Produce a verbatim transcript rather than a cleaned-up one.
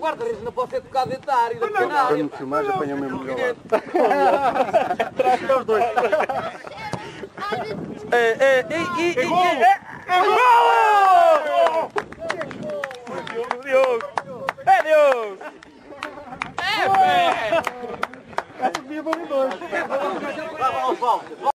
guarda-redes não pode ser tocado dentro da área da pequena área. Quando me filmares, apanha o mesmo melhor. Traz os dois. É, é, é, é, É golo! É golo! Diogo! É Diogo! é, é. Essa minha vale dois. Vai lá, Osvaldo.